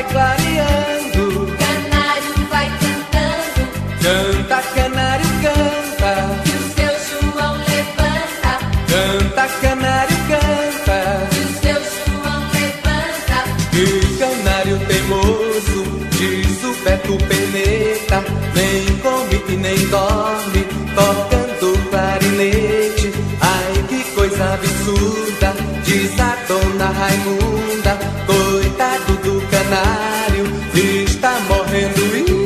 vai clareando, canário vai cantando, canta, canário, canta, que o seu João levanta, canta, canário, canta, que o seu João levanta. que canário teimoso, diz o Beto Peneta, nem come e nem dorme, tocando clarinete. Ai, que coisa absurda, diz a dona Raimunda, coitado do canário, está morrendo.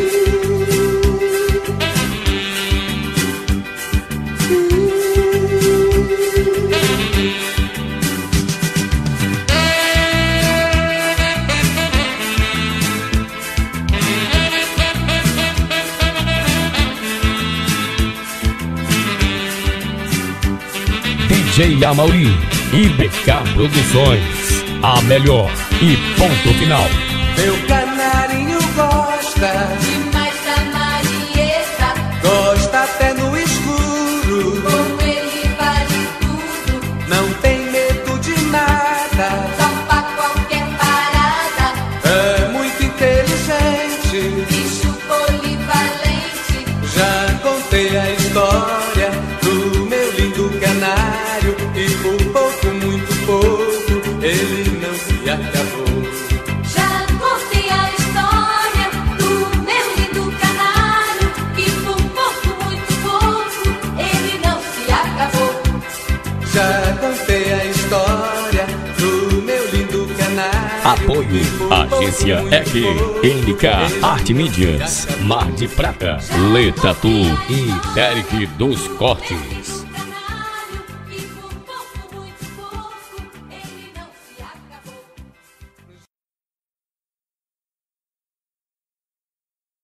DJ Amaury e BK Produções, a melhor e ponto final. Meu canarinho gosta Demais da Marieta, gosta até no escuro, com ele vale tudo, não tem medo de nada, topa qualquer parada, é muito inteligente. bicho polivalente. Já contei a história do meu lindo canário e por pouco, muito pouco, ele não se acabou. Já contei a história do meu lindo canário, e por pouco, muito pouco, ele não se acabou. Já contei a história do meu lindo canário. Apoio, e por Agência pouco, muito EQ, pouco, NK Arte Mídias, Mar de Prata, Letatu e Derek dos Cortes.